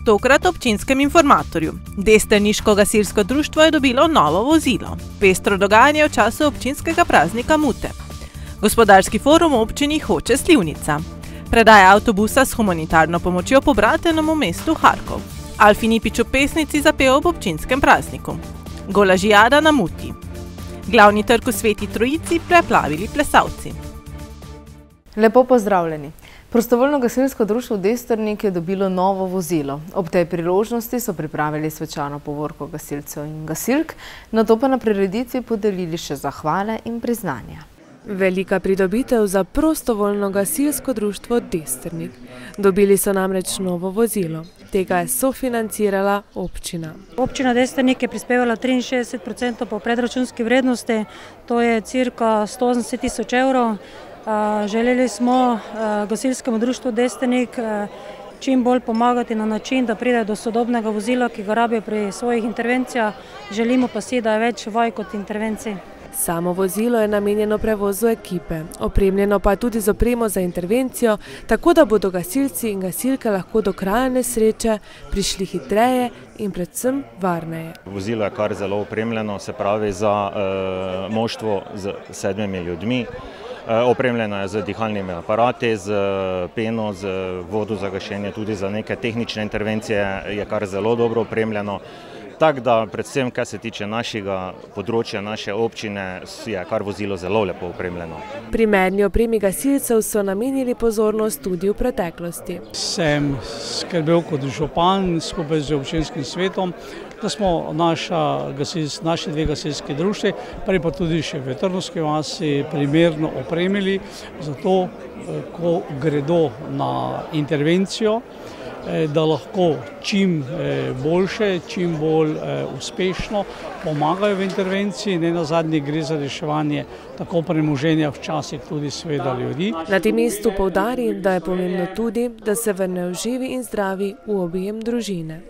Tokrat občinskem informatorju. Destrniško gasilsko društvo je dobilo novo vozilo. Pestro dogajanje v času občinskega praznika Mute. Gospodarski forum v občini Hoče - Slivnica. Predaja avtobusa s humanitarno pomočjo pobratenemu mestu Harkov. Alfi Nipič v pesnici zapel ob občinskem prazniku. Golažijada na Muti. Glavni trg v Sveti Trojici preplavili plesalci. Lepo pozdravljeni. Prostovoljno gasilsko društvo Destrnik je dobilo novo vozilo. Ob tej priložnosti so pripravili svečano povorko gasilcev in gasilk, nato pa na prireditvi podelili še zahvale in priznanja. Velika pridobitev za prostovoljno gasilsko društvo Destrnik. Dobili so namreč novo vozilo. Tega je sofinancirala občina. Občina Destrnik je prispevala 63% po predračunski vrednosti, to je cirka 180 tisoč evrov. Želeli smo gasilskemu društvu Destrnik čim bolj pomagati na način, da pride do sodobnega vozila, ki ga rabijo pri svojih intervencijah. Želimo pa si, da je več vaj kot intervencij. Samo vozilo je namenjeno prevozu ekipe, opremljeno pa tudi z opremo za intervencijo, tako da bodo gasilci in gasilke lahko do kraja nesreče prišli hitreje in predvsem varneje. Vozilo je kar zelo opremljeno, se pravi za moštvo z 7 ljudmi. Opremljeno je z dihalnimi aparati, z peno, z vodo za gašenje, tudi za neke tehnične intervencije je kar zelo dobro opremljeno. Tako da predvsem, kar se tiče našega področja, naše občine, je kar vozilo zelo lepo opremljeno. Primerni opremi gasilcev so namenili pozornost tudi v preteklosti. Sem skrbel kot župan skupaj z občinskim svetom, da smo naši dve gasilski društvi, prej pa tudi še v Trnovski vasi primerno opremili, zato ko gredo na intervencijo, da lahko čim boljše, čim bolj uspešno pomagajo v intervenciji. Nenazadnje gre za reševanje tako premoženja, včasih tudi seveda ljudi. Na tem mestu poudari, da je pomembno tudi, da se vrnejo živi in zdravi v objem družine.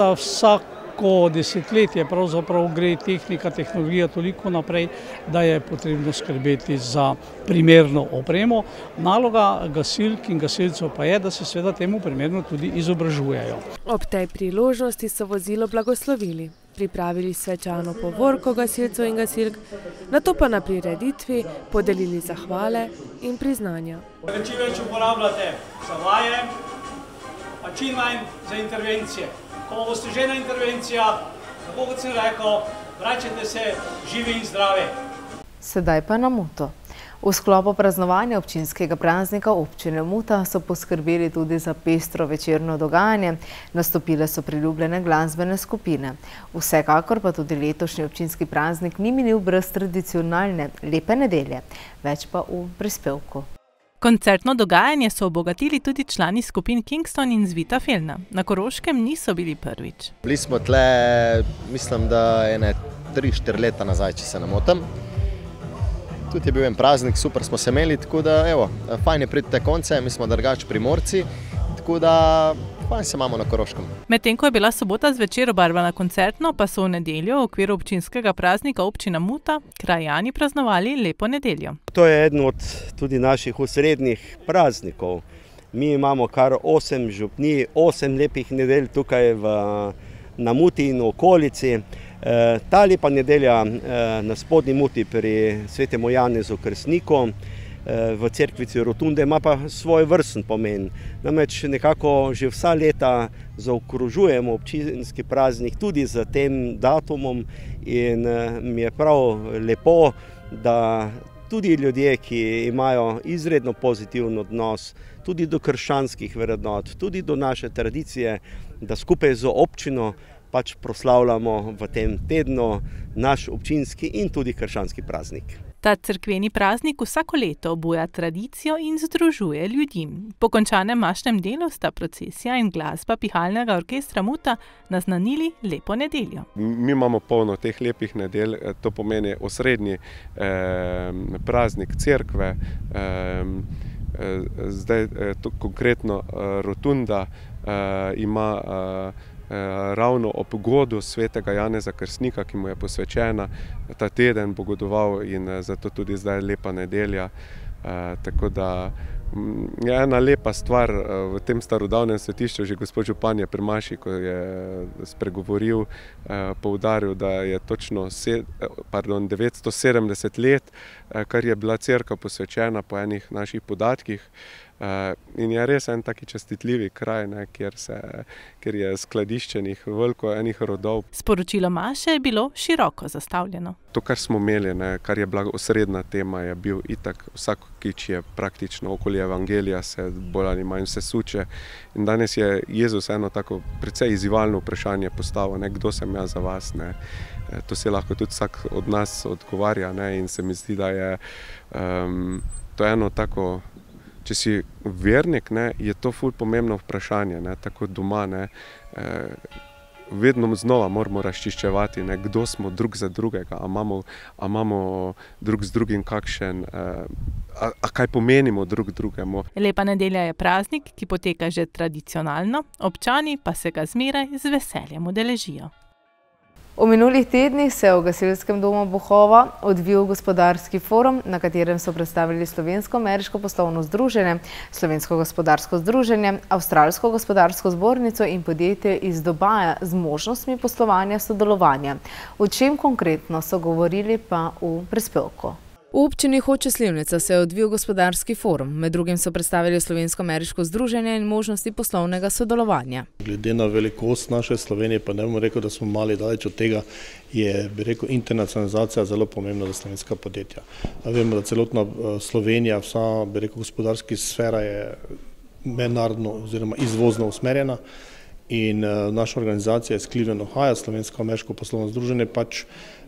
Vsako desetletje pravzaprav gre tehnika, tehnologija toliko naprej, da je potrebno skrbeti za primerno opremo. Naloga gasilk in gasilcev pa je, da se seveda temu primerno tudi izobražujejo. Ob tej priložnosti so vozilo blagoslovili, pripravili svečano povorko gasilcev in gasilk, nato pa na prireditvi podelili zahvale in priznanja. Čim več uporabljate za vaje, pa čim manj za intervencije. Ko boste že na intervencijah, tako kot sem rekel, vračajte se živi in zdravi. Sedaj pa na Muto. V sklopu praznovanja občinskega praznika občine Muta so poskrbeli tudi za pestro večerno dogajanje. Nastopile so priljubljene glasbene skupine. Vsekakor pa tudi letošnji občinski praznik ni minil brez tradicionalne lepe nedelje. Več pa v prispevku. Koncertno dogajanje so obogatili tudi člani skupin Kingston in Zvita Felna. Na Koroškem niso bili prvič. Bili smo tle, mislim, da 3-4 leta nazaj, če se ne motim. Tudi je bil en praznik, super smo se imeli, tako da evo, fajn je priti te konce, mi smo drugač Primorci, tako da fajn se imamo na Koroškem. Medtem ko je bila sobota zvečer obarvana koncertno, pa so v nedeljo v okviru občinskega praznika občina Muta krajani praznovali lepo nedeljo. To je eden od tudi naših osrednjih praznikov. Mi imamo kar 8 župnij, 8 lepih nedelj tukaj na Muti in okolici. Ta lepa nedelja na Spodnji Muti pri svetemu Janezu Krstniku v cerkvici Rotunde ima pa svoj vrsten pomen. Namreč nekako že vsa leta zaokrožujemo občinski praznik tudi z tem datumom in mi je prav lepo, da tudi ljudje, ki imajo izredno pozitiven odnos tudi do krščanskih vrednot, tudi do naše tradicije, da skupaj z občino pač proslavljamo v tem tednu naš občinski in tudi krščanski praznik. Ta cerkveni praznik vsako leto obuja tradicijo in združuje ljudi. Po končanem mašnem delu sta procesija in glasba pihalnega orkestra Muta naznanili lepo nedeljo. Mi imamo polno teh lepih nedelj, to pomeni osrednji praznik cerkve, zdaj konkretno Rotunda ima ravno ob godu svetega Janeza Krstnika, ki mu je posvečena, ta teden bo godoval in zato tudi zdaj lepa nedelja. Tako da Je ena lepa stvar v tem starodavnem svetišču, že gospod župan je pri maši, ko je spregovoril, poudaril, da je točno 970 let, kar je bila cerkev posvečena po enih naših podatkih. In je res en taki častitljivi kraj, kjer je skladiščenih veliko enih rodov. Sporočilo maše je bilo široko zastavljeno. To, kar smo imeli, kar je bila osrednja tema, je bil itak vsakič je praktično okoli evangelija se bolj ali manj vse suče. In danes je Jezus eno tako precej izzivalno vprašanje postavil, kdo sem jaz za vas. To se lahko tudi vsak od nas odgovarja, in se mi zdi, da je to eno tako. Če si vernik, je to ful pomembno vprašanje, tako doma. Vedno znova moramo razčiščevati, kdo smo drug za drugega, a imamo drug z drugim kakšen, a kaj pomenimo drug drugemu. Lepa nedelja je praznik, ki poteka že tradicionalno, občani pa se ga zmeraj z veseljem udeležijo. V minulih tednih se je v Gasilskem domu Bohova odvil gospodarski forum, na katerem so predstavili Slovensko-ameriško poslovno združenje, Slovensko gospodarsko združenje, Avstralsko gospodarsko zbornico in podjetje iz Dubaja z možnostmi poslovanja sodelovanja. O čem konkretno so govorili pa v prispevku. V občini Hoče Slivnica se je odvil gospodarski forum. Med drugim so predstavili Slovensko-ameriško združenje in možnosti poslovnega sodelovanja. Glede na velikost naše Slovenije, pa ne bom rekel, da smo mali daleč od tega, je, internacionalizacija zelo pomembna za slovenska podjetja. Vemo, da celotna Slovenija, vsa, gospodarska sfera je mednarodno oziroma izvozno usmerjena in naša organizacija iz Cleveland, Ohio, Slovensko-ameriško poslovno združenje, pač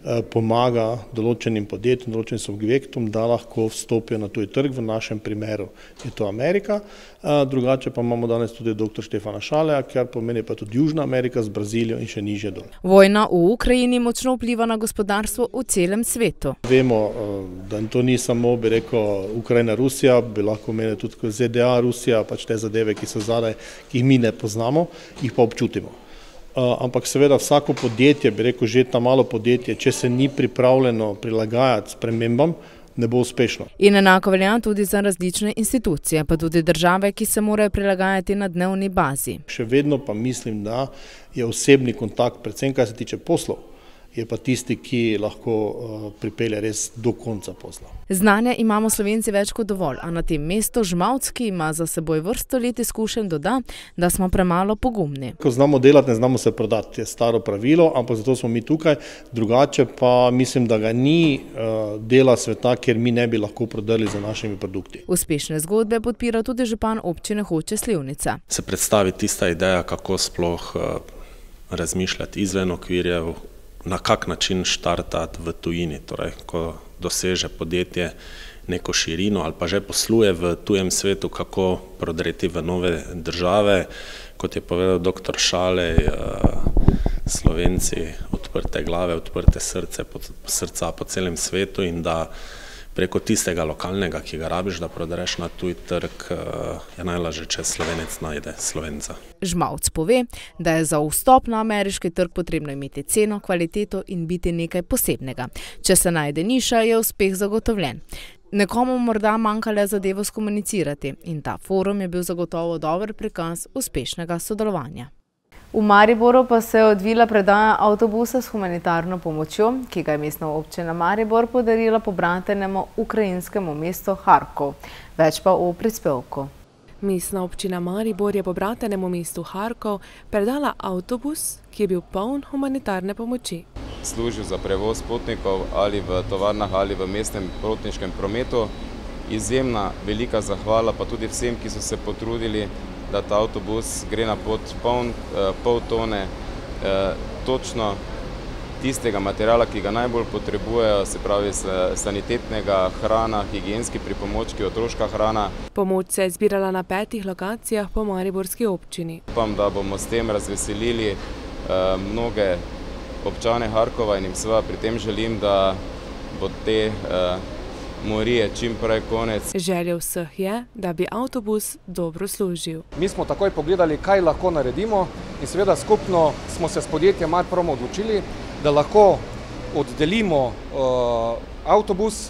pomaga določenim podjetjem, določenim subjektom, da lahko vstopijo na tuj trg. V našem primeru je to Amerika, drugače pa imamo danes tudi dr. Štefana Šaleja, kar pomeni pa tudi Južna Amerika z Brazilijo in še nižje dol. Vojna v Ukrajini močno vpliva na gospodarstvo v celem svetu. Vemo, da to ni samo, Ukrajina, Rusija, bi lahko imeli tudi ZDA, Rusija, pač te zadeve, ki so zadaj, ki jih mi ne poznamo, jih pa občutimo. Ampak seveda vsako podjetje, že ta malo podjetje, če se ni pripravljeno prilagajati spremembam, ne bo uspešno. In enako velja tudi za različne institucije, pa tudi države, ki se morajo prilagajati na dnevni bazi. Še vedno pa mislim, da je osebni kontakt, predvsem kar se tiče poslov, je pa tisti, ki lahko pripelje res do konca posla. Znanja imamo Slovenci več kot dovolj, a na tem mestu Žmavc, ki ima za seboj vrsto let izkušenj, doda, da smo premalo pogumni. Ko znamo delati, ne znamo se prodati, je staro pravilo, ampak zato smo mi tukaj. Drugače pa mislim, da ga ni dela sveta, kjer mi ne bi lahko prodali za našimi produkti. Uspešne zgodbe podpira tudi župan občine Hoče Slivnica. Se predstavi tista ideja, kako sploh razmišljati izven okvirjev, na kak način štartati v tujini, torej ko doseže podjetje neko širino ali pa že posluje v tujem svetu, kako prodreti v nove države. Kot je povedal dr. Šalej, Slovenci odprte glave, odprte srca po celem svetu in da preko tistega lokalnega, ki ga rabiš, da prodreš na tuj trg, je najlažje, če Slovenec najde Slovenca. Žmavc pove, da je za vstop na ameriški trg potrebno imeti ceno, kvaliteto in biti nekaj posebnega. Če se najde niša, je uspeh zagotovljen. Nekomu morda manjka le zadevo skomunicirati in ta forum je bil zagotovo dober prikaz uspešnega sodelovanja. V Mariboru pa se je odvila predaja avtobusa s humanitarno pomočjo, ki ga je mestna občina Maribor podarila pobrantenemu ukrajinskemu mestu Harkov. Več pa v prispevku. Mestna občina Maribor je pobrantenemu mestu Harkov predala avtobus, ki je bil poln humanitarne pomoči. Služil za prevoz potnikov ali v tovarnah ali v mestnem potniškem prometu. Izjemna velika zahvala pa tudi vsem, ki so se potrudili, da ta avtobus gre na pot pol tone točno tistega materiala, ki ga najbolj potrebujejo, se pravi sanitetnega, hrana, higienski pripomočki, otroška hrana. Pomoč se je zbirala na 5 lokacijah po mariborski občini. Upam, da bomo s tem razveselili mnoge občane Harkova in jim seveda pri tem želim, da bo te morije čim prej konec. Želja vseh je, da bi avtobus dobro služil. Mi smo takoj pogledali, kaj lahko naredimo in seveda skupno smo se s podjetjem Marprom odločili, da lahko oddelimo avtobus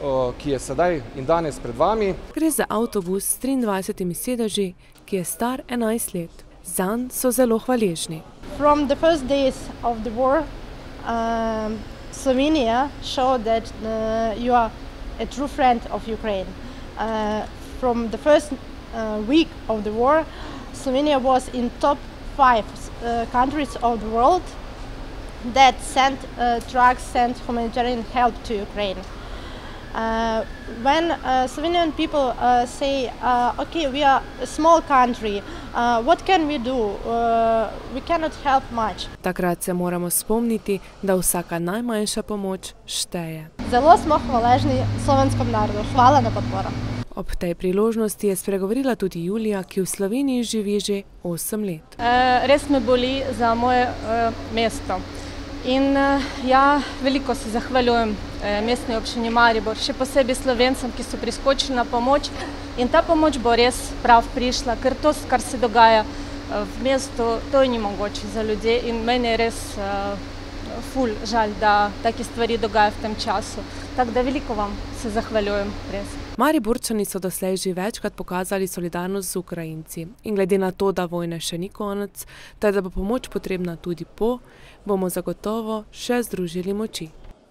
ki je sedaj in danes pred vami. Gre za avtobus s 23 sedeži, ki je star 11 let. Zanj so zelo hvaležni. From the first days of the war, Slovenia showed that you are a true friend of Ukraine. From the first week of the war, Slovenia was in top 5 countries of the world that sent trucks, sent humanitarian help to Ukraine. When Slovenian people say, okay, we are a small country, what can we do? We cannot help much. Takrat se moramo spomniti, da vsaka najmanjša pomoč šteje. Zelo smo hvaležni slovenskom narodu. Hvala na podporo. Ob tej priložnosti je spregovorila tudi Julija, ki v Sloveniji živi že 8 let. Res me boli za moje mesto. In ja, veliko se zahvaljujem mestni občini Maribor, še posebej Slovencem, ki so priskočili na pomoč. In ta pomoč bo res prav prišla, ker to, kar se dogaja v mestu, to je ni mogoče za ljudi. In meni je res ful žal, da take stvari dogajajo v tem času. Tako da veliko vam se zahvaljujem, res. Mariborčani so doslej že večkrat pokazali solidarnost z Ukrajinci. In glede na to, da vojne še ni konec, ter da bo pomoč potrebna tudi po, bomo zagotovo še združili moči.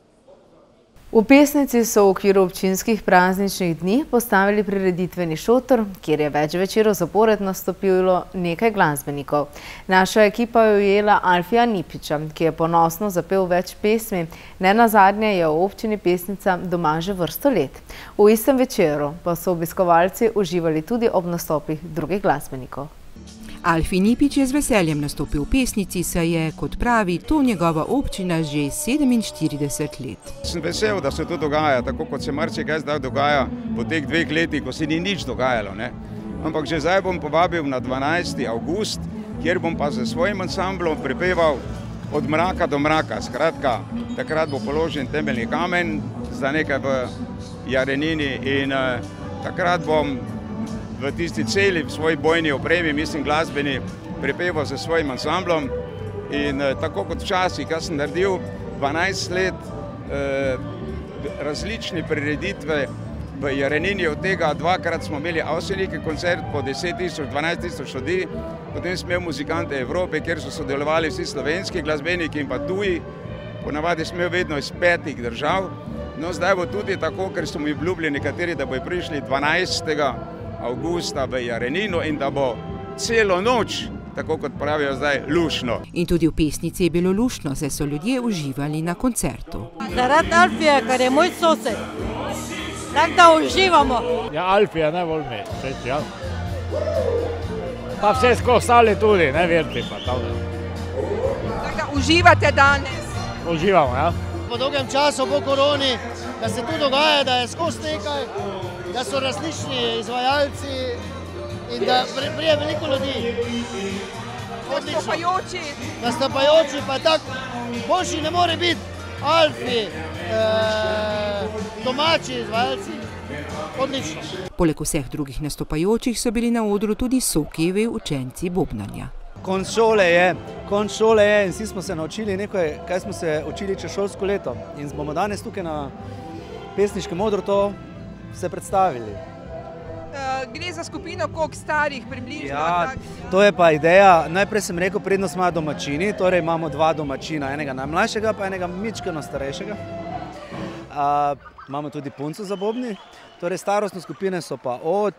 V Pesnici so v okviru občinskih prazničnih dni postavili prireditveni šotor, kjer je več večerov zapored nastopilo nekaj glasbenikov. Naša ekipa je ujela Alfija Nipiča, ki je ponosno zapel več pesmi. Nenazadnje je v občini Pesnica doma že vrsto let. V istem večeru pa so obiskovalci uživali tudi ob nastopih drugih glasbenikov. Alfi Nipič je z veseljem nastopil v Pesnici, saj je, kot pravi, to njegova občina že 47 let. Sem vesel, da se to dogaja, tako kot se marsikaj zdaj dogaja po teh 2 letih, ko se ni nič dogajalo. Ampak že zdaj bom povabil na 12. avgust, kjer bom pa z svojim ansamblom prepeval Od mraka do mraka. Skratka, takrat bo položen temeljni kamen za nekaj v Jarenini in takrat bom v tisti celi svoji bojni opremi, mislim glasbeni, prepeval za svojim ansamblom in tako kot včasih, kar sem naredil 12 let različne prireditve v Jarenini, od tega 2-krat smo imeli Avsenike koncert po 10 000, 12 000 ljudi, potem smo imeli Muzikante Evrope, kjer so sodelovali vsi slovenski glasbeniki in pa tuji, ponavadi smo imeli vedno iz 5 držav, no zdaj bo tudi tako, ker so mi obljubili nekateri, da bodo prišli 12. avgusta v Jarenino in da bo celo noč, tako kot pravijo zdaj, lušno. In tudi v Pesnici je bilo lušno, saj so ljudje uživali na koncertu. Zaradi Alfija, ker je moj sosed, tako da uživamo. Ja, Alfija najbolj me všeč, ja. Pa vse ostali tudi, ne verti pa tam. Tako da uživate danes? Uživamo, ja. Po dolgem času po koroni, da se tu dogaja, da je skozi nekaj, da so različni izvajalci in da prije veliko ljudi. Nastopajoči. Nastopajoči pa tako, boljši ne more biti Alfi, domači izvajalci, odlično. Poleg vseh drugih nastopajočih so bili na odru tudi Sokijevi učenci bobnanja. Konec šole je in vsi smo se naučili nekaj, kaj smo se učili čez šolsko leto. In bomo danes tukaj na pesniškem odru to se predstavili. Gre za skupino koliko starih približno? Ja, to je pa ideja. Najprej sem rekel, prednost imajo domačini, torej imamo 2 domačina, enega najmlajšega pa enega mičkeno starejšega. Imamo tudi punco za bobni, torej starostne skupine so pa od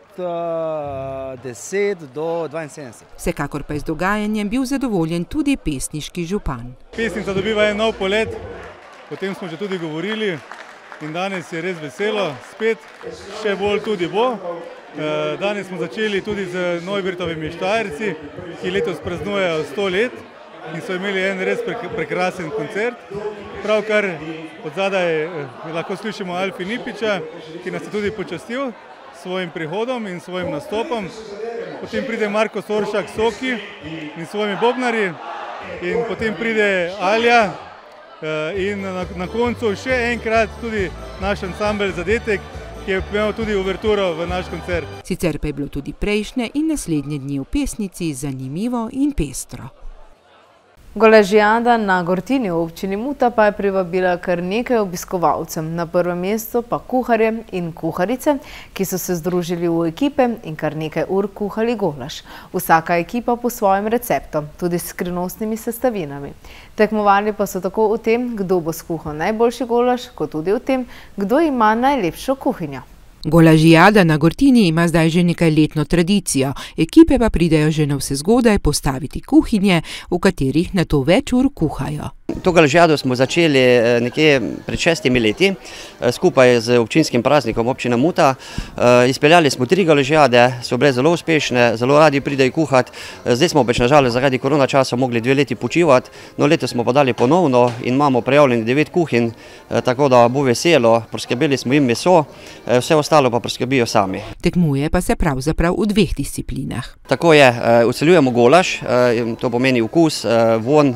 10 do 72. Vsekakor pa je z dogajanjem bil zadovoljen tudi pesniški župan. Pesnica dobiva en nov polet, o tem smo že tudi govorili. In danes je res veselo, spet še bolj tudi bo. Danes smo začeli tudi z Neuwirtovimi Štajerci, ki letos praznujejo 100 let in so imeli en res prekrasen koncert. Pravkar od zadaj lahko slišimo Alfi Nipiča, ki nas je tudi počastil s svojim prihodom in svojim nastopom. Potem pride Marko Soršak Soki in svojimi bobnarji in potem pride Alja. In na koncu še enkrat tudi naš ansambel Zadetek, ki je imel tudi uverturo v naš koncert. Sicer pa je bilo tudi prejšnje in naslednje dni v Pesnici zanimivo in pestro. Golažijada na Gortini v občini Muta pa je privabila kar nekaj obiskovalcev. Na prvem mestu pa kuharje in kuharice, ki so se združili v ekipe in kar nekaj ur kuhali golaž. Vsaka ekipa po svojem receptu, tudi s skrivnostnimi sestavinami. Tekmovali pa so tako v tem, kdo bo skuhal najboljši golaž, kot tudi v tem, kdo ima najlepšo kuhinjo. Golažijada na Gortini ima zdaj že nekajletno tradicijo, ekipe pa pridejo že navsezgodaj postaviti kuhinje, v katerih nato več ur kuhajo. To golažijado smo začeli nekje pred 6 leti, skupaj z občinskim praznikom občina Muta. Izpeljali smo 3 golažijade, so bile zelo uspešne, zelo radi pridejo kuhati. Zdaj smo pač nažalost zaradi korona časa mogli 2 leti počivati, no letos smo pa dali ponovno in imamo prijavljeni 9 kuhinj, tako da bo veselo, poskrbeli smo jim meso, vse ostalo pa preskrbijo sami. Tekmuje pa se pravzaprav v 2 disciplinah. Tako je, ocenjujemo golaž, to pomeni okus, vonj,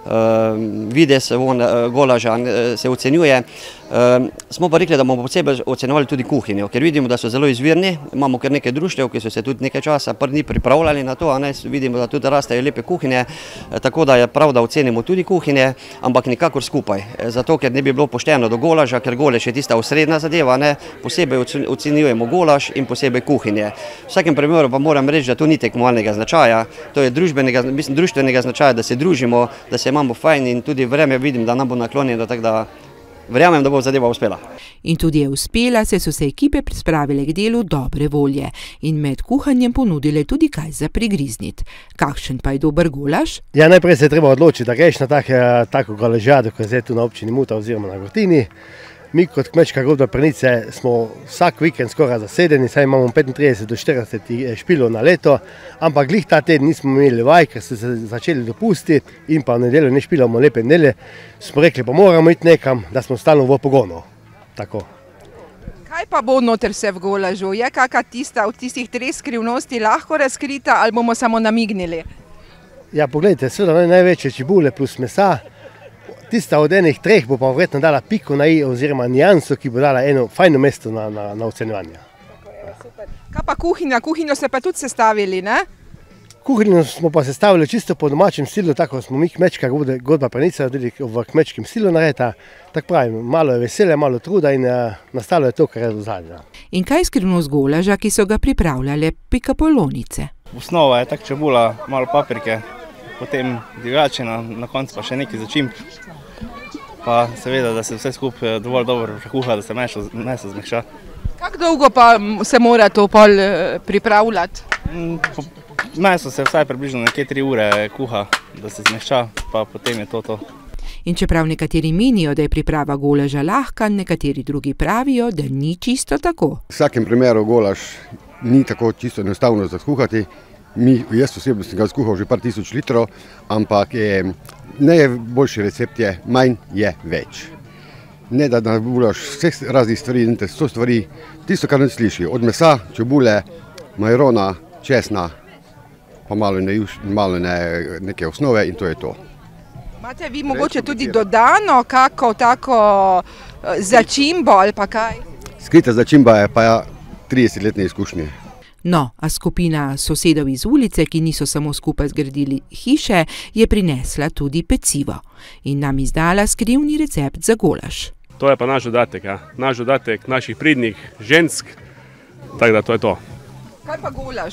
videz golaža se ocenjuje. Smo pa rekli, da bomo posebej ocenjevali tudi kuhinjo, ker vidimo, da so zelo izvirni. Imamo kar nekaj društev, ki so se tudi nekaj časa prvi pripravljali na to, vidimo, da tudi rastejo lepe kuhinje, tako da je prav, da ocenimo tudi kuhinje, ampak nikakor skupaj. Zato, ker ne bi bilo pošteno do golaža, ker golaž je tista osrednja zadeva, posebej ocenjujemo golaž in posebej kuhinje. V vsakem primeru pa moram reči, da to ni tekmovalnega značaja, to je društvenega značaja, da se družimo, da se imamo fajn in tudi vreme vidim, da nam bo naklonjeno, tako da verjamem, da bo zadeva uspela. In tudi je uspela, saj so se ekipe spravile k delu dobre volje in med kuhanjem ponudile tudi kaj za prigrizniti. Kakšen pa je dober golaž? Ja, najprej se je treba odločiti, da greš na tako golažijado, kot je zdaj tu na občini Muta oziroma na Gortini. Mi kot kmečka godba Prnice smo vsak vikend skoraj zasedeni, saj imamo 35 do 40 špilov na leto, ampak glih ta teden nismo imeli vaj, ker so se začeli dopusti in pa v nedeljo ne špilamo lepe nedelje. Smo rekli, pa moramo iti nekam, da smo stalno v pogonu. Tako. Kaj pa bo noter vse v golažu? Je kakšna tista od tistih 3 skrivnosti lahko razkrita ali bomo samo namignili? Ja, poglejte, seveda največje čebule plus mesa. Tista od enih 3 bo pa verjetno dala piko na i oziroma nijanso, ki bo dala eno fajno mesto na ocenjevanje. Kaj pa kuhinja? Kuhinjo ste pa tudi sestavili, ne? Kuhinjo smo pa sestavili čisto po domačem stilu, tako smo mi kmečka godba Prnica, tudi v kmečkem stilu narejena. Tako pravim, malo je veselja, malo truda in nastalo je to, kar je v zadnje. In kaj je skrivnost golaža, ki so ga pripravljale pikapolonice? Osnova je tak čebula, malo paprike, potem divjačina, na koncu pa še nekaj začimb. Pa seveda, da se vse skupaj dovolj dobro prekuha, da se meso zmehča. Kako dolgo pa se mora to pol pripravljati? Meso se vsaj približno nekje 3 ure kuha, da se zmehča, pa potem je to. In čeprav nekateri menijo, da je priprava golaža lahka, nekateri drugi pravijo, da ni čisto tako. V vsakem primeru golaž ni tako čisto enostavno za skuhati. Jaz osebno sem ga skuhal že par tisoč litrov, ampak najboljši recept je manj je več. Ne da nabulaš vseh raznih stvari, 100 stvari, tisto, kar ne sliši, od mesa, čebule, majarona, česna, pa malo neke osnove in to je to. Imate vi mogoče tudi dodano kako tako začimbo ali pa kaj? Skrita začimba je pa 30-letne izkušnje. No, a skupina sosedov iz ulice, ki niso samo skupaj zgradili hiše, je prinesla tudi pecivo in nam izdala skrivni recept za golaž. To je pa naš dodatek, naš dodatek naših pridnih žensk, tako da to je to. Kaj pa golaž?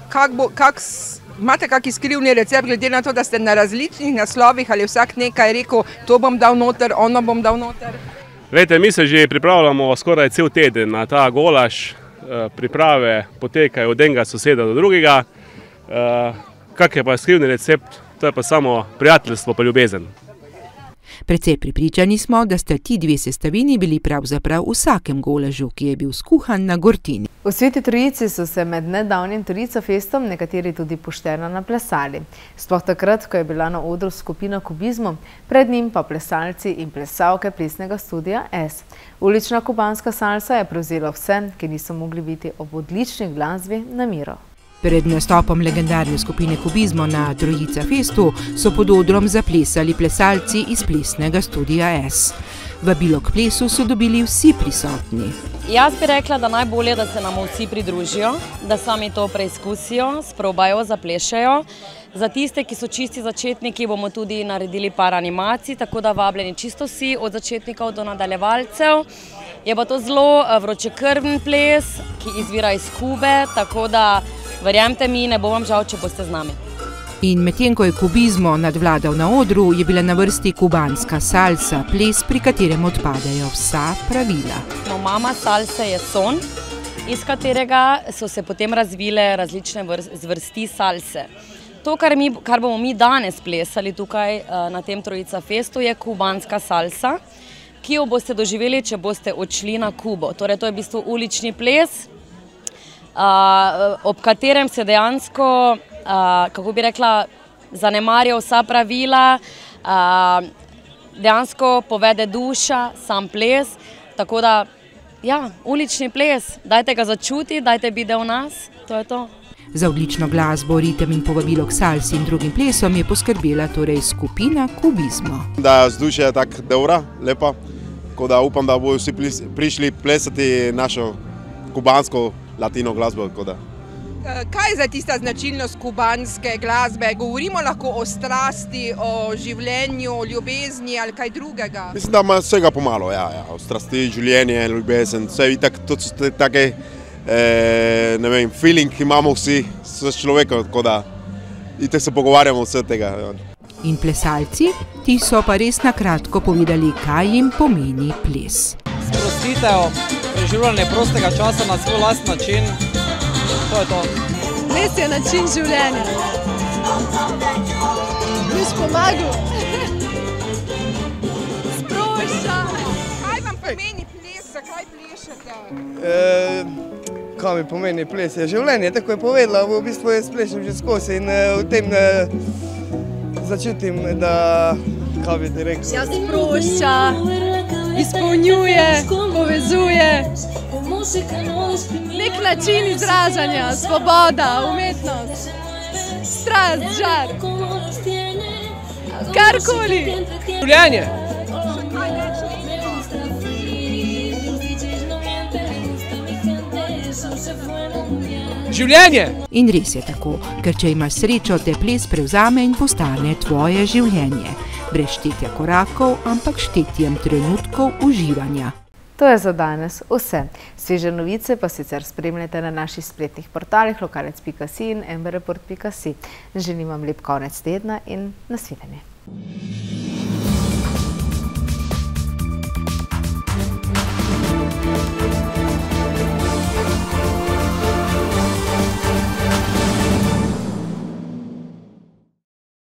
Imate kakšen skrivni recept, glede na to, da ste na različnih naslovih ali vsak nekaj rekel, to bom dal noter, ono bom dal noter? Glejte, mi se že pripravljamo skoraj cel teden na ta golaž. Priprave potekajo od enega soseda do drugega. Kak je pa skrivni recept? To je pa samo prijateljstvo pa ljubezen. Precej prepričani smo, da sta ti 2 sestavini bili pravzaprav v vsakem golažu, ki je bil skuhan na Gortini. V Sveti Trojici so se med nedavnim Trojico festom nekateri tudi pošteno naplesali. Sploh takrat, ko je bila na odru skupina Kubizmo, pred njim pa plesalci in plesalke plesnega studia S. Ulična kubanska salsa je prevzela vse, ki niso mogli biti ob odlični glasbi na miru. Pred nastopom legendarne skupine Kubizmo na Trojica festu so pod odrom zaplesali plesalci iz plesnega studia S. Vabilo k plesu so dobili vsi prisotni. Jaz bi rekla, da najbolje, da se nam vsi pridružijo, da sami to preizkusijo, sprobajo, zaplešejo. Za tiste, ki so čisti začetniki, bomo tudi naredili par animacij, tako da vabljeni čisto vsi, od začetnikov do nadaljevalcev. Je pa to zelo vročekrven ples, ki izvira iz Kube, tako da verjemite mi, ne bo vam žal, če boste z nami. In medtem ko je kubizmo nadvladal na odru, je bila na vrsti kubanska salsa, ples, pri katerem odpadajo vsa pravila. Mama salse je son, iz katerega so se potem razvile različne zvrsti salse. To, kar bomo mi danes plesali tukaj na tem Trojica festu, je kubanska salsa, ki jo boste doživeli, če boste odšli na Kubo. Torej, to je v bistvu ulični ples, ob katerem se dejansko, kako bi rekla, zanemarja vsa pravila, dejansko povede duša, sam ples, tako da, ja, ulični ples, dajte ga začuti, dajte biti del nas, to je to. Za odlično glasbo, ritem in povabilo k salsi in drugim plesom je poskrbela torej skupina Kubizmo. Da vzdušje je tako dobra, lepa, tako da upam, da bodo vsi prišli plesati našo kubansko latino glasbo. Kaj je za tista značilnost kubanske glasbe? Govorimo lahko o strasti, o življenju, o ljubezni ali kaj drugega? Mislim, da ima vsega pomalo, ja, o strasti, življenje, ljubezen, vse itak, to so take, ne vem, feeling imamo vsi s človekom, tako da itak se pogovarjamo vse tega. In plesalci, ti so pa res na kratko povedali, kaj jim pomeni ples. Sprostitev, preživljanje prostega časa na svoj lastni način, to je to. Ples je način življenja. Boš pomagal. Sprošča. Kaj vam pomeni ples, zakaj plešete? Kaj mi pomeni ples? Je življenje, tako je povedala, v bistvu jaz plešem že skozi in v tem začutim, da, kaj bi ti rekel? Ja, sprošča, izpolnjuje, povezuje. Nek način izražanja, svoboda, umetnost, strast, žar, karkoli. Življenje. Življenje! In res je tako, ker če imaš srečo, te ples prevzame in postane tvoje življenje. Brez štetja korakov, ampak štetjem trenutkov uživanja. To je za danes vse. Sveže novice pa sicer spremljate na naših spletnih portalih lokalec.si in mbreport.si. Želim vam lep konec tedna in nasvidenje.